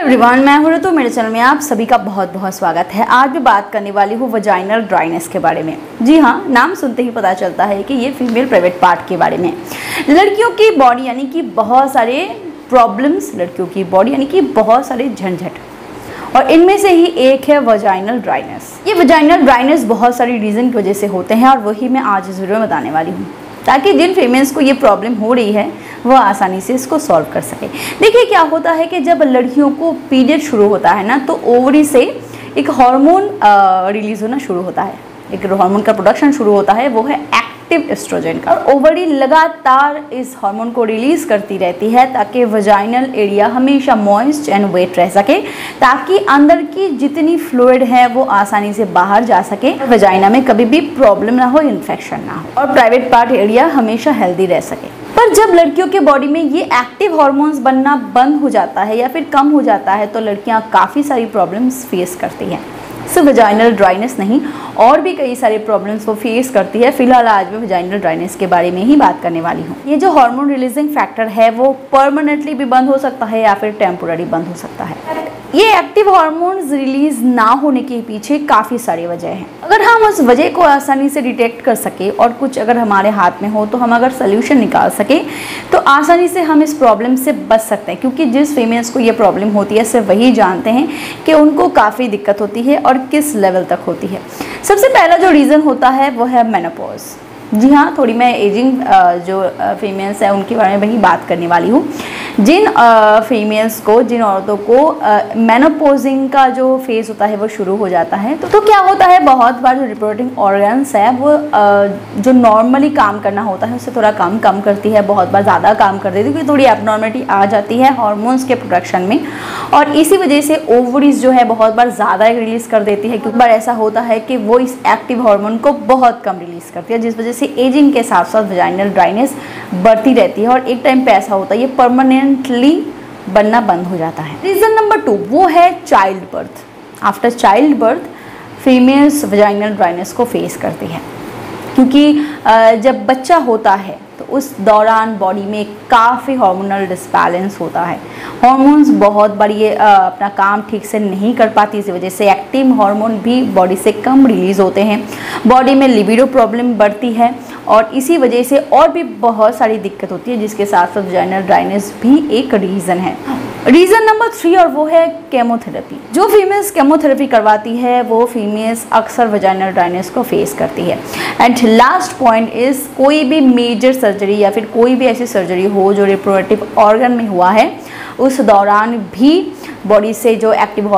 Everyone, मैं हूं तो मेरे चैनल में आप सभी का बहुत बहुत स्वागत है। आज मैं बात करने वाली हूं वजाइनल ड्राइनेस के बारे में। जी हाँ, नाम सुनते ही पता चलता है कि ये फीमेल प्राइवेट पार्ट के बारे में। लड़कियों की बॉडी यानी कि बहुत सारे प्रॉब्लम्स, लड़कियों की बॉडी यानी कि बहुत सारे झंझट, और इनमें से ही एक है वजाइनल ड्राइनेस। ये वजाइनल ड्राइनेस बहुत सारी रीज़न की वजह से होते हैं और वही मैं आज इस वीडियो में बताने वाली हूँ, ताकि जिन फीमेल्स को ये प्रॉब्लम हो रही है वो आसानी से इसको सॉल्व कर सके। देखिए क्या होता है कि जब लड़कियों को पीरियड शुरू होता है ना, तो ओवरी से एक हार्मोन रिलीज होना शुरू होता है, एक हार्मोन का प्रोडक्शन शुरू होता है, वो है एक्टिव एस्ट्रोजन का। और ओवरी लगातार इस हार्मोन को रिलीज करती रहती है ताकि वजाइनल एरिया हमेशा मॉइस्ट एंड वेट रह सके, ताकि अंदर की जितनी फ्लूइड है वो आसानी से बाहर जा सके, वजाइना में कभी भी प्रॉब्लम ना हो, इन्फेक्शन ना हो, और प्राइवेट पार्ट एरिया हमेशा हेल्दी रह सके। पर जब लड़कियों के बॉडी में ये एक्टिव हार्मोन्स बनना बंद हो जाता है या फिर कम हो जाता है, तो लड़कियां काफ़ी सारी प्रॉब्लम्स फेस करती हैं। सिर्फ वजाइनल ड्राइनेस नहीं, और भी कई सारे प्रॉब्लम्स वो फेस करती है। फिलहाल आज मैं वजाइनल ड्राइनेस के बारे में ही बात करने वाली हूँ। ये जो हार्मोन रिलीजिंग फैक्टर है वो परमानेंटली भी बंद हो सकता है या फिर टेम्पोररी बंद हो सकता है। ये एक्टिव हार्मोन्स रिलीज ना होने के पीछे काफ़ी सारी वजह हैं। अगर हम उस वजह को आसानी से डिटेक्ट कर सके और कुछ अगर हमारे हाथ में हो, तो हम अगर सोल्यूशन निकाल सके तो आसानी से हम इस प्रॉब्लम से बच सकते हैं। क्योंकि जिस फीमेल्स को ये प्रॉब्लम होती है सिर्फ वही जानते हैं कि उनको काफ़ी दिक्कत होती है और किस लेवल तक होती है। सबसे पहला जो रीज़न होता है वो है मेनोपॉज। जी हाँ, थोड़ी मैं एजिंग जो फीमेल्स हैं उनके बारे में ही बात करने वाली हूँ। जिन फीमेल्स को, जिन औरतों को मेनोपॉजिंग का जो फेज होता है वो शुरू हो जाता है, तो क्या होता है, बहुत बार जो रिप्रोडक्टिव ऑर्गन्स है वो जो नॉर्मली काम करना होता है उससे थोड़ा कम करती है, बहुत बार ज़्यादा काम कर देती है, क्योंकि थोड़ी एब्नॉर्मलिटी आ जाती है हार्मोन्स के प्रोडक्शन में, और इसी वजह से ओवरीज जो है बहुत बार ज़्यादा रिलीज़ कर देती है। क्योंकि बार ऐसा होता है कि वो इस एक्टिव हार्मोन को बहुत कम रिलीज़ करती है, जिस वजह से एजिंग के साथ साथ वजाइनल ड्राइनेस बढ़ती रहती है, और एक टाइम पे ऐसा होता है ये परमानेंटली बनना बंद हो जाता है। रीज़न नंबर 2 वो है child birth. After child birth females vaginal dryness को फेस करती है, क्योंकि जब बच्चा होता है तो उस दौरान बॉडी में काफ़ी हार्मोनल डिसबैलेंस होता है। हार्मोन्स बहुत बार ये अपना काम ठीक से नहीं कर पाती, इसी वजह से एक्टिव हार्मोन भी बॉडी से कम रिलीज़ होते हैं, बॉडी में लिबिडो प्रॉब्लम बढ़ती है, और इसी वजह से और भी बहुत सारी दिक्कत होती है, जिसके साथ साथ वजाइनल ड्राइनेस भी एक रीज़न है। रीज़न नंबर 3 और वो है केमोथेरेपी। जो फीमेल्स केमोथेरेपी करवाती है वो फीमेल्स अक्सर वजाइनल ड्राइनेस को फेस करती है। एंड लास्ट पॉइंट इज़ कोई भी मेजर सर्जरी या फिर कोई भी ऐसी सर्जरी हो जो रिप्रोडक्टिव ऑर्गन में हुआ है, उस दौरान भी बॉडी से जो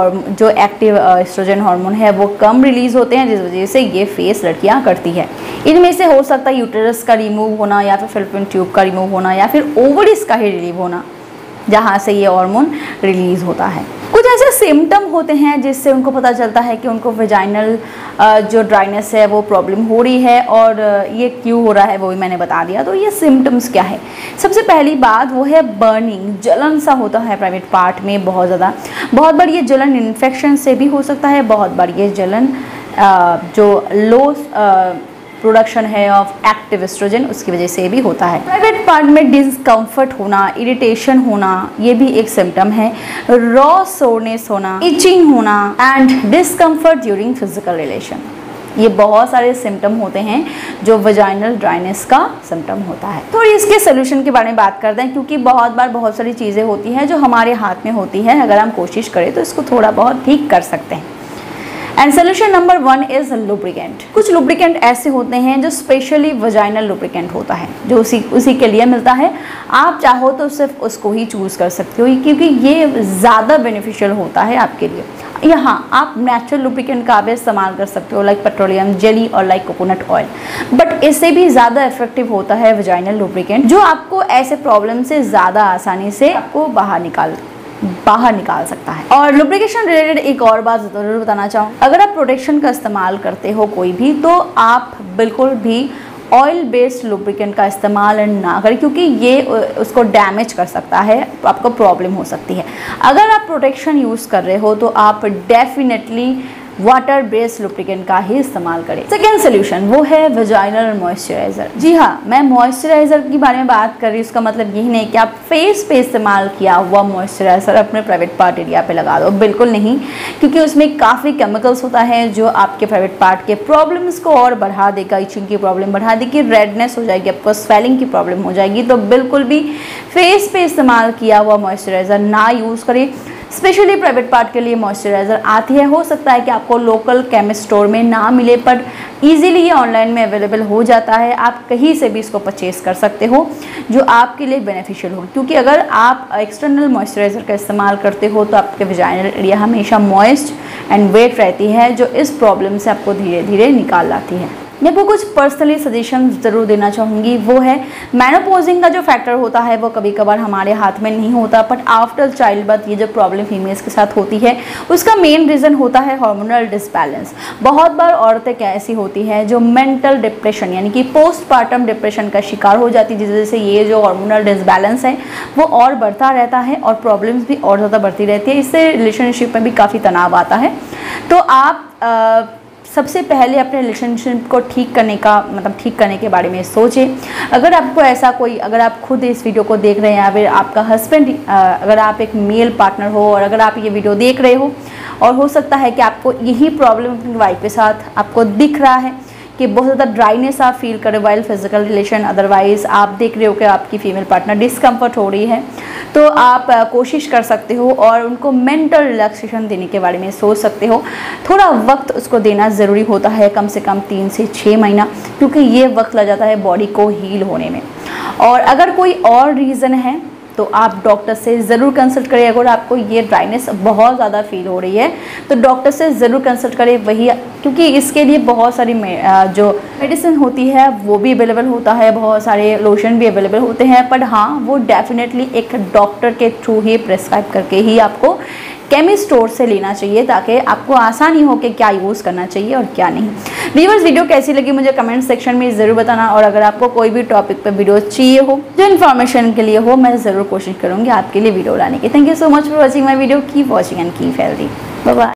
एक्टिव एस्ट्रोजन हार्मोन है वो कम रिलीज़ होते हैं, जिस वजह से ये फेस लड़कियां करती है। इनमें से हो सकता है यूटेरस का रिमूव होना, या फिर फैलोपियन ट्यूब का रिमूव होना, या फिर ओवरीज का ही रिलीव होना, जहाँ से ये हार्मोन रिलीज़ होता है। कुछ ऐसे सिम्टम होते हैं जिससे उनको पता चलता है कि उनको वजाइनल जो ड्राइनेस है वो प्रॉब्लम हो रही है, और ये क्यों हो रहा है वो भी मैंने बता दिया। तो ये सिम्टम्स क्या है? सबसे पहली बात वो है बर्निंग, जलन सा होता है प्राइवेट पार्ट में बहुत ज़्यादा। बहुत बार ये जलन इन्फेक्शन से भी हो सकता है, बहुत बार ये जलन जो लो प्रोडक्शन है ऑफ एक्टिव एस्ट्रोजन उसकी वजह से भी होता है। प्राइवेट पार्ट में डिस्कम्फर्ट होना, इरिटेशन होना, ये भी एक सिम्टम है। रॉ सोरनेस होना, इचिंग होना and discomfort during physical relation, ये बहुत सारे सिम्टम होते हैं जो वजाइनल ड्राइनेस का सिम्टम होता है। थोड़ी इसके सोल्यूशन के बारे में बात करते हैं, क्योंकि बहुत बार बहुत सारी चीज़ें होती हैं जो हमारे हाथ में होती हैं, अगर हम कोशिश करें तो इसको थोड़ा बहुत ठीक कर सकते हैं। And solution number 1 is lubricant. कुछ लुब्रिकेंट ऐसे होते हैं जो स्पेशली वजाइनल लुब्रिकेंट होता है, जो उसी के लिए मिलता है। आप चाहो तो सिर्फ उसको ही चूज़ कर सकते हो, क्योंकि ये ज़्यादा बेनिफिशियल होता है आपके लिए। यहाँ आप नेचुरल लुब्रिकेंट का भी इस्तेमाल कर सकते हो, लाइक पेट्रोलियम जेली और लाइक कोकोनट ऑयल, बट इससे भी ज़्यादा इफेक्टिव होता है वजाइनल लुब्रिकेंट, जो आपको ऐसे प्रॉब्लम से ज़्यादा आसानी से आपको बाहर निकाल सकता है। और लुब्रिकेशन रिलेटेड एक और बात ज़रूर बताना चाहूँ, अगर आप प्रोटेक्शन का इस्तेमाल करते हो कोई भी, तो आप बिल्कुल भी ऑयल बेस्ड लुब्रिकेंट का इस्तेमाल ना करें, क्योंकि ये उसको डैमेज कर सकता है, तो आपको प्रॉब्लम हो सकती है। अगर आप प्रोटेक्शन यूज़ कर रहे हो तो आप डेफिनेटली वाटर बेस्ड लुब्रिकेंट का ही इस्तेमाल करें। सेकेंड सोल्यूशन वो है वेजाइनल मॉइस्चराइजर। जी हाँ, मैं मॉइस्चराइजर के बारे में बात कर रही हूँ। उसका मतलब यही नहीं कि आप फेस पे इस्तेमाल किया हुआ मॉइस्चराइजर अपने प्राइवेट पार्ट एरिया पे लगा दो, बिल्कुल नहीं, क्योंकि उसमें काफ़ी केमिकल्स होता है जो आपके प्राइवेट पार्ट के प्रॉब्लम्स को और बढ़ा देगा, इचिंग की प्रॉब्लम बढ़ा देगी, रेडनेस हो जाएगी, आपको स्वेलिंग की प्रॉब्लम हो जाएगी। तो बिल्कुल भी फेस पे इस्तेमाल किया हुआ मॉइस्चराइजर ना यूज़ करें। स्पेशली प्राइवेट पार्ट के लिए मॉइस्चराइज़र आती है, हो सकता है कि आपको लोकल केमिस्ट स्टोर में ना मिले, पर ईजिली ये ऑनलाइन में अवेलेबल हो जाता है। आप कहीं से भी इसको परचेज कर सकते हो जो आपके लिए बेनिफिशियल हो, क्योंकि अगर आप एक्सटर्नल मॉइस्चराइज़र का इस्तेमाल करते हो तो आपके वेजाइनल एरिया हमेशा मॉइस्ट एंड वेट रहती है, जो इस प्रॉब्लम से आपको धीरे धीरे निकाल लाती है। मैं आपको कुछ पर्सनली सजेशन ज़रूर देना चाहूँगी, वो है मेनोपॉजिंग का जो फैक्टर होता है वो कभी कभार हमारे हाथ में नहीं होता, बट आफ्टर चाइल्ड बर्थ ये जो प्रॉब्लम फीमेल्स के साथ होती है उसका मेन रीज़न होता है हार्मोनल डिसबैलेंस। बहुत बार औरतें ऐसी होती हैं जो मेंटल डिप्रेशन यानी कि पोस्टपार्टम डिप्रेशन का शिकार हो जाती है, जिस वजह से ये जो हार्मोनल डिसबैलेंस है वो और बढ़ता रहता है और प्रॉब्लम्स भी और ज़्यादा बढ़ती रहती है। इससे रिलेशनशिप में भी काफ़ी तनाव आता है। तो आप सबसे पहले अपने रिलेशनशिप को ठीक करने के बारे में सोचें। अगर आपको ऐसा कोई, अगर आप खुद इस वीडियो को देख रहे हैं या फिर आपका हस्बैंड, अगर आप एक मेल पार्टनर हो और अगर आप ये वीडियो देख रहे हो और हो सकता है कि आपको यही प्रॉब्लम अपनी वाइफ के साथ आपको दिख रहा है कि बहुत ज़्यादा ड्राइनेस आप फील कर रहे हो वाइल फिजिकल रिलेशन, अदरवाइज आप देख रहे हो कि आपकी फीमेल पार्टनर डिस्कम्फर्ट हो रही है, तो आप कोशिश कर सकते हो और उनको मेंटल रिलैक्सेशन देने के बारे में सोच सकते हो। थोड़ा वक्त उसको देना ज़रूरी होता है, कम से कम 3 से 6 महीना, क्योंकि ये वक्त लग जाता है बॉडी को हील होने में। और अगर कोई और रीज़न है तो आप डॉक्टर से ज़रूर कंसल्ट करें। अगर आपको ये ड्राइनेस बहुत ज़्यादा फील हो रही है तो डॉक्टर से ज़रूर कंसल्ट करें, वही, क्योंकि इसके लिए बहुत सारी जो मेडिसिन होती है वो भी अवेलेबल होता है, बहुत सारे लोशन भी अवेलेबल होते हैं, पर हाँ वो डेफिनेटली एक डॉक्टर के थ्रू ही प्रेस्क्राइब करके ही आपको केमिस्ट स्टोर से लेना चाहिए, ताकि आपको आसानी हो कि क्या यूज़ करना चाहिए और क्या नहीं। व्यूअर्स, वीडियो कैसी लगी मुझे कमेंट सेक्शन में ज़रूर बताना, और अगर आपको कोई भी टॉपिक पर वीडियो चाहिए हो जो इन्फॉर्मेशन के लिए हो, मैं ज़रूर कोशिश करूँगी आपके लिए वीडियो लाने की। Thank you so much for watching my video. Keep watching and keep healthy. Bye bye.